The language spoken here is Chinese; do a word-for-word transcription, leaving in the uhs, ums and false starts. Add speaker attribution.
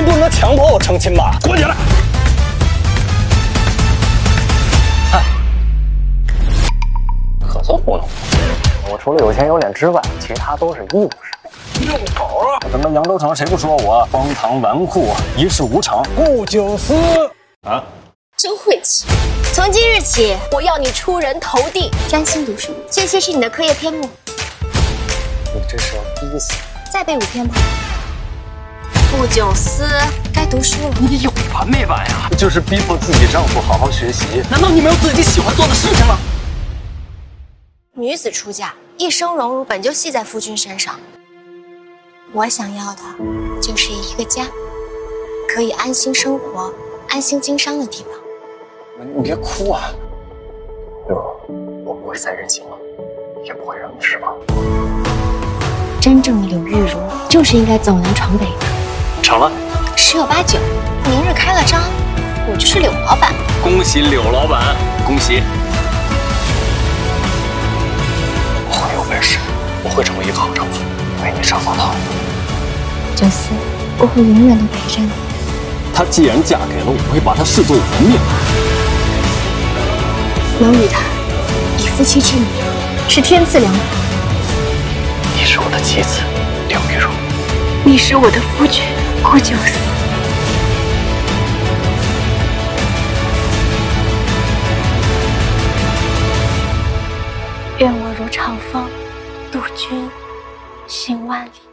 Speaker 1: 不能强迫我成亲吧？滚起来！哎，可算糊弄我。我除了有钱有脸之外，其他都是一无是处。遛狗啊！咱们扬州城谁不说我荒唐纨绔、一事无成、顾九思啊？
Speaker 2: 真晦气！从今日起，我要你出人头地，专心读书。这些是你的课业篇目。
Speaker 1: 你这是要逼死？
Speaker 2: 再背五篇吧。顾九思，该读书了。
Speaker 1: 你有完没完呀？就是逼迫自己丈夫好好学习。难道你没有自己喜欢做的事情吗？
Speaker 2: 女子出嫁，一生荣辱本就系在夫君身上。我想要的，就是一个家，可以安心生活、安心经商的地方。
Speaker 1: 你别哭啊，六儿，我不会再任性了，也不会让你失望。
Speaker 2: 真正的柳玉茹就是应该走南闯北的。
Speaker 1: 成了，
Speaker 2: 十有八九，明日开了张，我就是柳老板。
Speaker 1: 恭喜柳老板，恭喜！我很有本事，我会成为一个好丈夫，为你上房套。
Speaker 2: 九思，我会永远都陪着你。
Speaker 1: 她既然嫁给了我，我会把她视作人命。
Speaker 2: 能与他以夫妻之名，是天赐良缘。
Speaker 1: 你是我的妻子，柳玉茹。
Speaker 2: 你是我的夫君，顾九思。愿我如长风，渡君行万里。